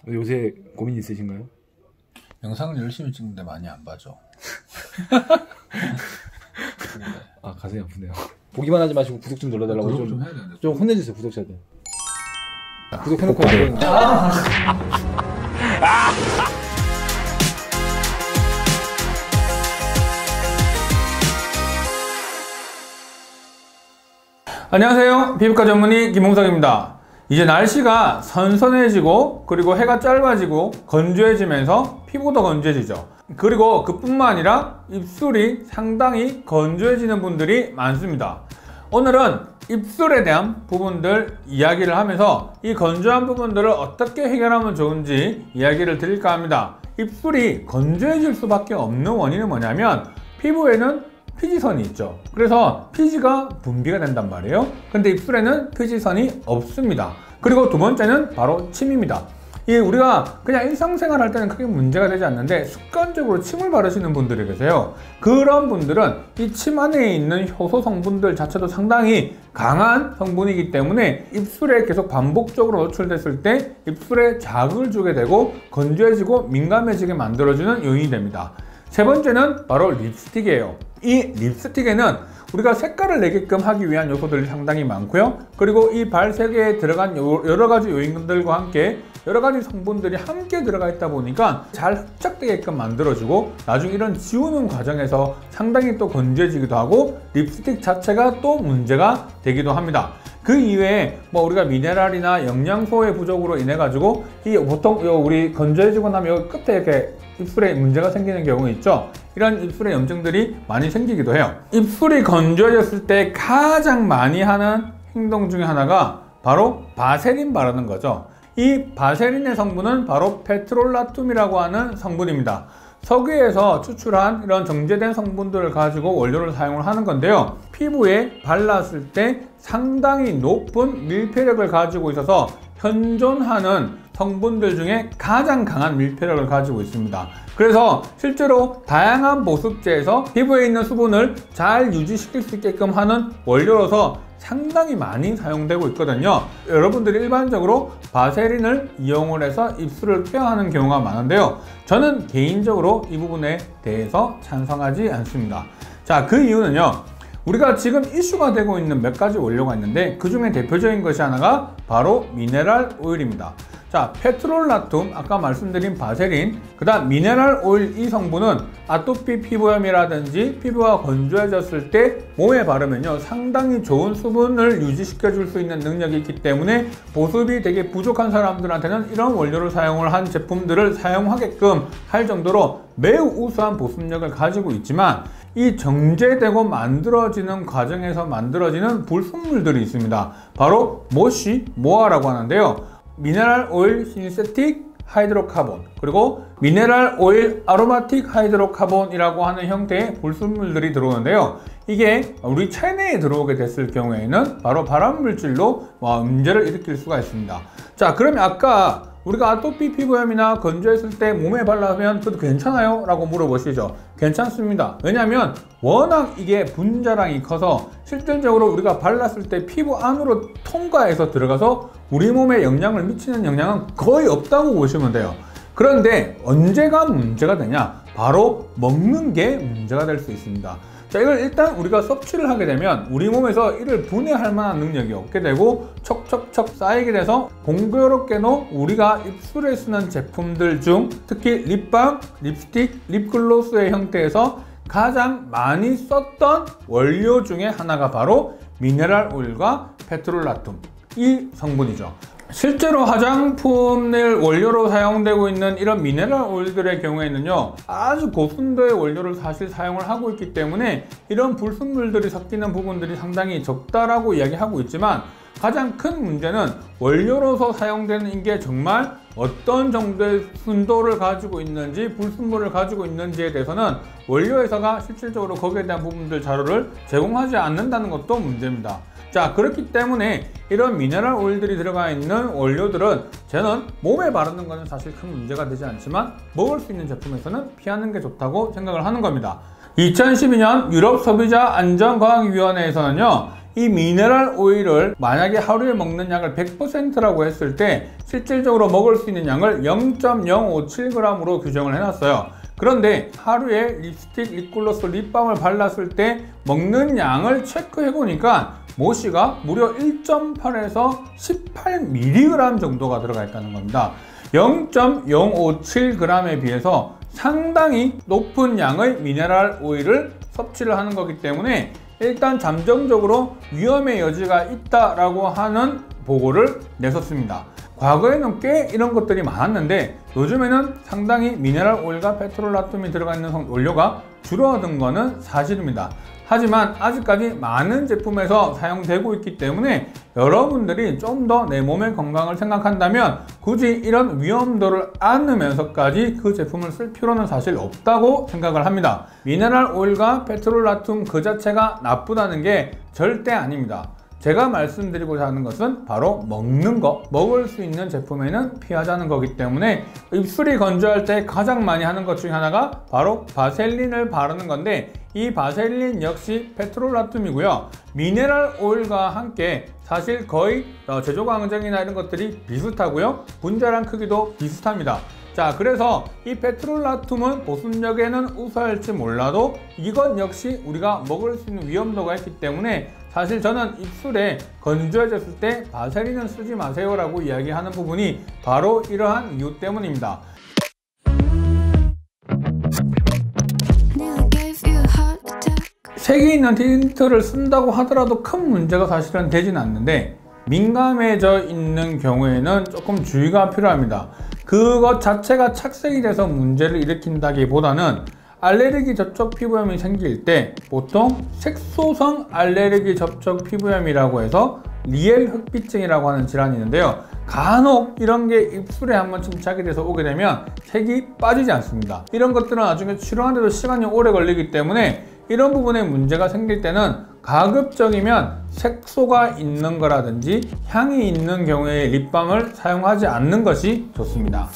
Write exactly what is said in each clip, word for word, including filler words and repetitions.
요새 고민 있으신가요? 영상을 열심히 찍는데 많이 안 봐줘. 아, 가슴이 아프네요. 보기만 하지 마시고 구독 좀 눌러달라고 구독 좀, 좀 해야 되는데. 좀 혼내주세요, 구독자들. 구독해놓고 안 보는 안녕하세요, 피부과 전문의 김홍석입니다. 이제 날씨가 선선해지고 그리고 해가 짧아지고 건조해지면서 피부도 건조해지죠. 그리고 그뿐만 아니라 입술이 상당히 건조해지는 분들이 많습니다. 오늘은 입술에 대한 부분들 이야기를 하면서 이 건조한 부분들을 어떻게 해결하면 좋은지 이야기를 드릴까 합니다. 입술이 건조해질 수밖에 없는 원인은 뭐냐면 피부에는 피지선이 있죠. 그래서 피지가 분비가 된단 말이에요. 근데 입술에는 피지선이 없습니다. 그리고 두 번째는 바로 침입니다. 이 우리가 그냥 일상생활 할 때는 크게 문제가 되지 않는데 습관적으로 침을 바르시는 분들이 계세요. 그런 분들은 이 침 안에 있는 효소 성분들 자체도 상당히 강한 성분이기 때문에 입술에 계속 반복적으로 노출됐을 때 입술에 자극을 주게 되고 건조해지고 민감해지게 만들어주는 요인이 됩니다. 세 번째는 바로 립스틱이에요. 이 립스틱에는 우리가 색깔을 내게끔 하기 위한 요소들이 상당히 많고요. 그리고 이 발색에 들어간 여러 가지 요인들과 함께 여러 가지 성분들이 함께 들어가 있다 보니까 잘 흡착되게끔 만들어주고 나중에 이런 지우는 과정에서 상당히 또 건조해지기도 하고 립스틱 자체가 또 문제가 되기도 합니다. 그 이외에 뭐 우리가 미네랄이나 영양소의 부족으로 인해 가지고 이 보통 우리 건조해지고 나면 여기 끝에 이렇게 입술에 문제가 생기는 경우 있죠. 이런 입술에 염증들이 많이 생기기도 해요. 입술이 건조해졌을 때 가장 많이 하는 행동 중에 하나가 바로 바세린 바르는 거죠. 이 바세린의 성분은 바로 페트롤라툼이라고 하는 성분입니다. 석유에서 추출한 이런 정제된 성분들을 가지고 원료를 사용을 하는 건데요. 피부에 발랐을 때 상당히 높은 밀폐력을 가지고 있어서 현존하는 성분들 중에 가장 강한 밀폐력을 가지고 있습니다. 그래서 실제로 다양한 보습제에서 피부에 있는 수분을 잘 유지시킬 수 있게끔 하는 원료로서 상당히 많이 사용되고 있거든요. 여러분들이 일반적으로 바세린을 이용을 해서 입술을 케어하는 경우가 많은데요. 저는 개인적으로 이 부분에 대해서 찬성하지 않습니다. 자, 그 이유는요. 우리가 지금 이슈가 되고 있는 몇 가지 원료가 있는데 그 중에 대표적인 것이 하나가 바로 미네랄 오일입니다. 자, 페트롤라툼, 아까 말씀드린 바세린, 그 다음 미네랄 오일 이 성분은 아토피 피부염이라든지 피부가 건조해졌을 때 몸에 바르면요 상당히 좋은 수분을 유지시켜 줄 수 있는 능력이 있기 때문에 보습이 되게 부족한 사람들한테는 이런 원료를 사용을 한 제품들을 사용하게끔 할 정도로 매우 우수한 보습력을 가지고 있지만 이 정제되고 만들어지는 과정에서 만들어지는 불순물들이 있습니다. 바로 모시, 모아라고 하는데요. 미네랄 오일 신세틱 하이드로카본 그리고 미네랄 오일 아로마틱 하이드로카본이라고 하는 형태의 불순물들이 들어오는데요. 이게 우리 체내에 들어오게 됐을 경우에는 바로 발암물질로 문제를 일으킬 수가 있습니다. 자, 그러면 아까 우리가 아토피 피부염이나 건조했을 때 몸에 발라면 그것도 괜찮아요? 라고 물어보시죠. 괜찮습니다. 왜냐하면 워낙 이게 분자량이 커서 실질적으로 우리가 발랐을 때 피부 안으로 통과해서 들어가서 우리 몸에 영향을 미치는 영향은 거의 없다고 보시면 돼요. 그런데 언제가 문제가 되냐? 바로 먹는 게 문제가 될 수 있습니다. 자, 이걸 일단 우리가 섭취를 하게 되면 우리 몸에서 이를 분해할 만한 능력이 없게 되고 척척척 쌓이게 돼서 공교롭게도 우리가 입술에 쓰는 제품들 중 특히 립밤, 립스틱, 립글로스의 형태에서 가장 많이 썼던 원료 중에 하나가 바로 미네랄 오일과 페트롤라툼 이 성분이죠. 실제로 화장품 낼 원료로 사용되고 있는 이런 미네랄 오일들의 경우에는요 아주 고순도의 원료를 사실 사용을 하고 있기 때문에 이런 불순물들이 섞이는 부분들이 상당히 적다라고 이야기하고 있지만 가장 큰 문제는 원료로서 사용되는 게 정말 어떤 정도의 순도를 가지고 있는지 불순물을 가지고 있는지에 대해서는 원료회사가 실질적으로 거기에 대한 부분들 자료를 제공하지 않는다는 것도 문제입니다. 자, 그렇기 때문에 이런 미네랄 오일들이 들어가 있는 원료들은 저는 몸에 바르는 것은 사실 큰 문제가 되지 않지만 먹을 수 있는 제품에서는 피하는 게 좋다고 생각을 하는 겁니다. 이천십이 년 유럽 소비자 안전과학위원회에서는요 이 미네랄 오일을 만약에 하루에 먹는 양을 백 퍼센트라고 했을 때 실질적으로 먹을 수 있는 양을 영 점 영오칠 그램으로 규정을 해놨어요. 그런데 하루에 립스틱, 립글로스, 립밤을 발랐을 때 먹는 양을 체크해 보니까 모씨가 무려 일 점 팔에서 십팔 밀리그램 정도가 들어가 있다는 겁니다. 영 점 영오칠 그램에 비해서 상당히 높은 양의 미네랄 오일을 섭취를 하는 거기 때문에 일단 잠정적으로 위험의 여지가 있다라고 하는 보고를 냈었습니다. 과거에는 꽤 이런 것들이 많았는데 요즘에는 상당히 미네랄 오일과 페트롤라툼이 들어가 있는 원료가 줄어든 거는 사실입니다. 하지만 아직까지 많은 제품에서 사용되고 있기 때문에 여러분들이 좀 더 내 몸의 건강을 생각한다면 굳이 이런 위험도를 안으면서까지 그 제품을 쓸 필요는 사실 없다고 생각을 합니다. 미네랄 오일과 페트롤라툼 그 자체가 나쁘다는 게 절대 아닙니다. 제가 말씀드리고자 하는 것은 바로 먹는 거, 먹을 수 있는 제품에는 피하자는 거기 때문에 입술이 건조할 때 가장 많이 하는 것 중에 하나가 바로 바셀린을 바르는 건데 이 바셀린 역시 페트롤라툼이고요. 미네랄 오일과 함께 사실 거의 제조 과정이나 이런 것들이 비슷하고요. 분자량 크기도 비슷합니다. 자, 그래서 이 페트롤라툼은 보습력에는 우수할지 몰라도 이것 역시 우리가 먹을 수 있는 위험도가 있기 때문에 사실 저는 입술에 건조해졌을 때 바세린은 쓰지 마세요 라고 이야기하는 부분이 바로 이러한 이유 때문입니다. 색이 있는 틴트를 쓴다고 하더라도 큰 문제가 사실은 되진 않는데 민감해져 있는 경우에는 조금 주의가 필요합니다. 그것 자체가 착색이 돼서 문제를 일으킨다기보다는 알레르기 접촉 피부염이 생길 때 보통 색소성 알레르기 접촉 피부염이라고 해서 리엘 흑비증이라고 하는 질환이 있는데요. 간혹 이런 게 입술에 한번 침착이 돼서 오게 되면 색이 빠지지 않습니다. 이런 것들은 나중에 치료하는데도 시간이 오래 걸리기 때문에 이런 부분에 문제가 생길 때는 가급적이면 색소가 있는 거라든지 향이 있는 경우에 립밤을 사용하지 않는 것이 좋습니다.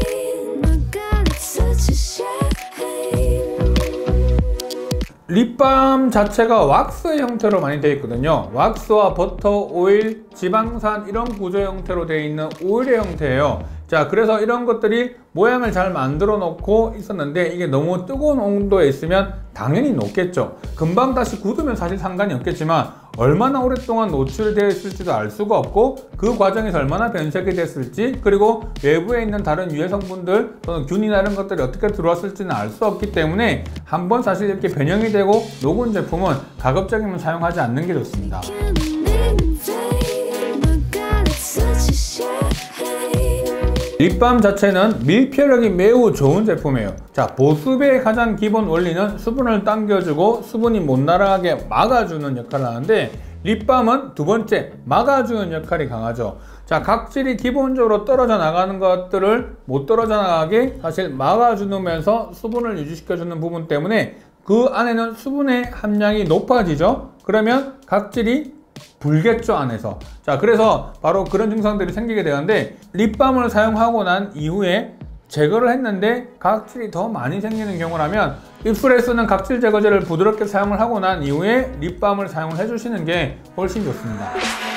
립밤 자체가 왁스의 형태로 많이 되어 있거든요. 왁스와 버터, 오일, 지방산 이런 구조 형태로 되어 있는 오일의 형태예요. 자, 그래서 이런 것들이 모양을 잘 만들어 놓고 있었는데 이게 너무 뜨거운 온도에 있으면 당연히 녹겠죠. 금방 다시 굳으면 사실 상관이 없겠지만 얼마나 오랫동안 노출되어 있을지도 알 수가 없고 그 과정에서 얼마나 변색이 됐을지 그리고 외부에 있는 다른 유해 성분들 또는 균이나 이런 것들이 어떻게 들어왔을지는 알 수 없기 때문에 한번 사실 이렇게 변형이 되고 녹은 제품은 가급적이면 사용하지 않는 게 좋습니다. 립밤 자체는 밀폐력이 매우 좋은 제품이에요. 자, 보습의 가장 기본 원리는 수분을 당겨주고 수분이 못 날아가게 막아주는 역할을 하는데 립밤은 두 번째 막아주는 역할이 강하죠. 자, 각질이 기본적으로 떨어져 나가는 것들을 못 떨어져 나가게 사실 막아주면서 수분을 유지시켜주는 부분 때문에 그 안에는 수분의 함량이 높아지죠. 그러면 각질이 불겠죠, 안에서. 자, 그래서 바로 그런 증상들이 생기게 되는데 립밤을 사용하고 난 이후에 제거를 했는데 각질이 더 많이 생기는 경우라면 입술에 쓰는 각질 제거제를 부드럽게 사용을 하고 난 이후에 립밤을 사용을 해주시는 게 훨씬 좋습니다.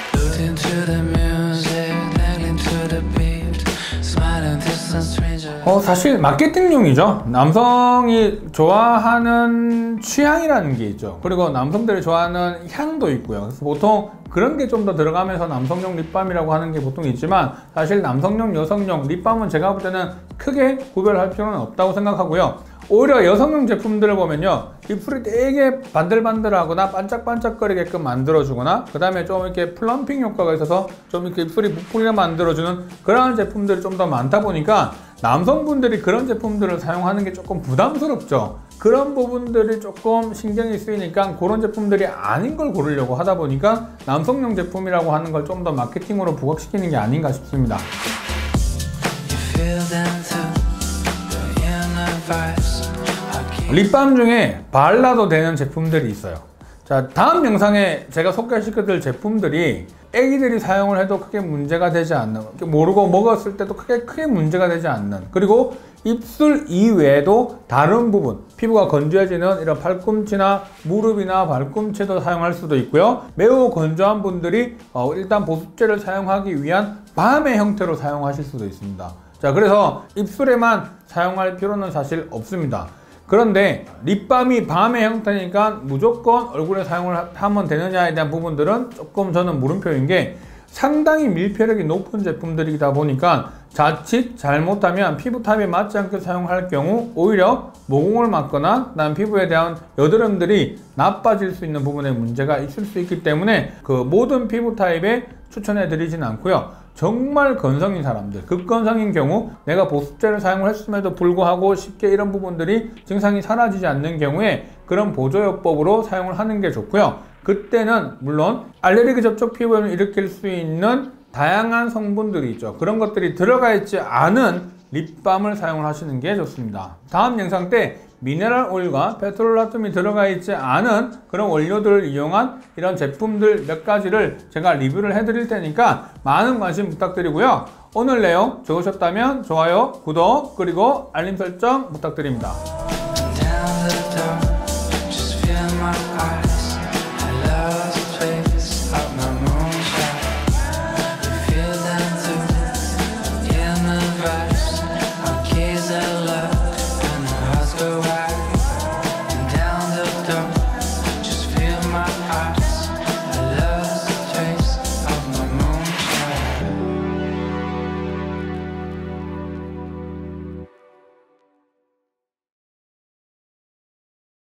어, 사실 마케팅용이죠. 남성이 좋아하는 취향이라는 게 있죠. 그리고 남성들이 좋아하는 향도 있고요. 그래서 보통 그런 게 좀 더 들어가면서 남성용 립밤이라고 하는 게 보통 있지만 사실 남성용, 여성용 립밤은 제가 볼 때는 크게 구별할 필요는 없다고 생각하고요. 오히려 여성용 제품들을 보면요, 입술이 되게 반들반들하거나 반짝반짝거리게끔 만들어주거나 그 다음에 좀 이렇게 플럼핑 효과가 있어서 좀 이렇게 입술이 부풀게 만들어주는 그런 제품들이 좀 더 많다 보니까 남성분들이 그런 제품들을 사용하는 게 조금 부담스럽죠. 그런 부분들이 조금 신경이 쓰이니까 그런 제품들이 아닌 걸 고르려고 하다 보니까 남성용 제품이라고 하는 걸 좀 더 마케팅으로 부각시키는 게 아닌가 싶습니다. 립밤 중에 발라도 되는 제품들이 있어요. 자, 다음 영상에 제가 소개시켜드릴 제품들이 애기들이 사용을 해도 크게 문제가 되지 않는, 모르고 먹었을 때도 크게 크게 문제가 되지 않는, 그리고 입술 이외에도 다른 부분, 피부가 건조해지는 이런 팔꿈치나 무릎이나 발꿈치도 사용할 수도 있고요. 매우 건조한 분들이 어, 일단 보습제를 사용하기 위한 밤의 형태로 사용하실 수도 있습니다. 자, 그래서 입술에만 사용할 필요는 사실 없습니다. 그런데 립밤이 밤의 형태니까 무조건 얼굴에 사용을 하면 되느냐에 대한 부분들은 조금 저는 물음표인 게, 상당히 밀폐력이 높은 제품들이다 보니까 자칫 잘못하면 피부 타입에 맞지 않게 사용할 경우 오히려 모공을 맞거나 난 피부에 대한 여드름들이 나빠질 수 있는 부분에 문제가 있을 수 있기 때문에 그 모든 피부 타입에 추천해 드리진 않고요. 정말 건성인 사람들, 극건성인 경우 내가 보습제를 사용을 했음에도 불구하고 쉽게 이런 부분들이 증상이 사라지지 않는 경우에 그런 보조요법으로 사용을 하는 게 좋고요. 그때는 물론 알레르기 접촉 피부염을 일으킬 수 있는 다양한 성분들이 있죠. 그런 것들이 들어가 있지 않은 립밤을 사용을 하시는 게 좋습니다. 다음 영상 때 미네랄 오일과 페트롤라툼이 들어가 있지 않은 그런 원료들을 이용한 이런 제품들 몇 가지를 제가 리뷰를 해드릴 테니까 많은 관심 부탁드리고요. 오늘 내용 좋으셨다면 좋아요, 구독, 그리고 알림 설정 부탁드립니다.